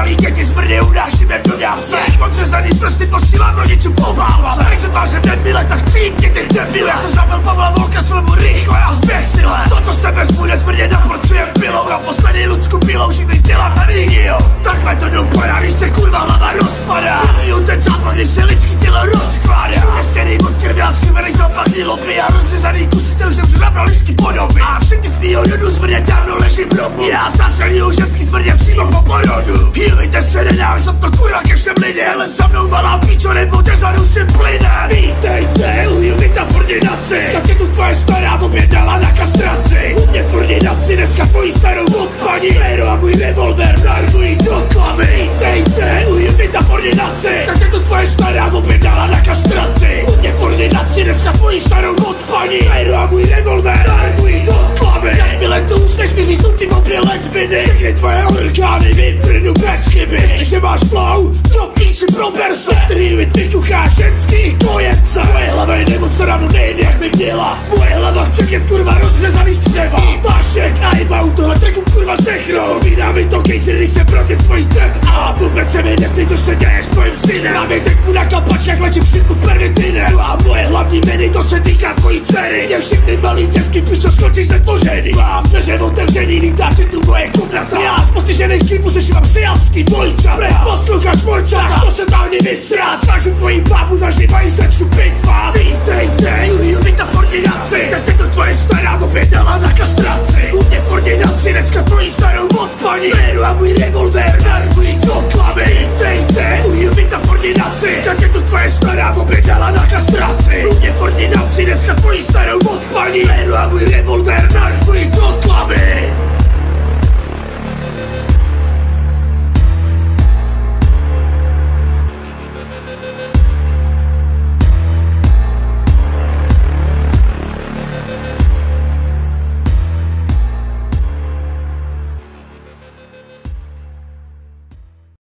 malý děti smrdě unášíme v dodávce. Odřezaný prsty posílám rodičům v obálce. Když se tvářem debile, tak cípni ty debile. Já jsem zabil Pavla Volka s filmu Rychle a zběsile. To, co jste bez bude smrdě naporcuje pilou. Na poslední lidskou pilou živých dělá tady, jo. Takhle to dopadá, když se kurva hlava rozpadá. Miluju ten západ, když se lidský tělo rozkládá. Všude stěný od krve a skrvený západní lobby. A rozřezaný kusy těl, že nabral lidský podoby. A všichni z mýho rodu smrdě dávno leží v robu. Já znásilňuju ženský smrdě přímo po porodu. Hýlejte se, nenávist to kurva ke všem lidem. Ale za mnou malá píčo, nebo tezadu si plyne. Vítejte, uju ordinaci. Jak je tu tvoje stará objednala na kastraci. U mě v ordinaci dneska tvojí starou odpaní. Péro a můj revolver narvují do klamy. Vítejte, uju v ordinaci. Jak je tu tvoje stará objednala na kastraci. U mě v ordinaci dneska tvojí starou odpaní. Péro a můj revolver narvují do klamy. Jakmile tu usneš mi výstupy v obě ledviny. Všechny tvoje orgány vyvrnu bez chyby. Jestliže máš flow, to píči prober se. Strývit vykuchá ženský kojence. Moje hlava je nemoc ráno nejde jak mi měla. Moje hlava chce jet kurva rozřezaný střeva. Vašek a jeba u toho treku kurva zdechnou. Připomíná mi to kejzir, když se proti tvojí tep. A vůbec se mi neptej, co se děje s tvojím synem. A větek mu na kapačkách lečím přinku pervitinem. A moje hlavní meny, to se týká tvojí dcery. Je všechny malý děvky, pičo skončíš netvořený. Mám dveře otevřený, lítá si tu moje komnata. Já z postižených kým musíš mám siamský dvojčat. Posluchač morčata, to se dálně vysrá. Svážu tvojí bábu, zažívají začnu pitva. Vítejte, Julita v ordinaci. Jak je to tvoje stará objednala na kastraci. U mě v ordinaci dneska tvojí starou odpaní. Péru a můj revolver narvují do klamy. Vítejte, Julita v ordinaci. Jak je to tvoje stará objednala